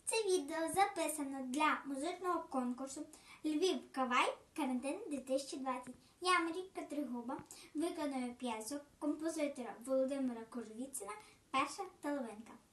Це відео записано для музичного конкурсу «Львів Кавай. Карантин 2020». Я Марійка Тригуба виконую п'єсу композитора Володимира Кожевіцина «Перша половинка».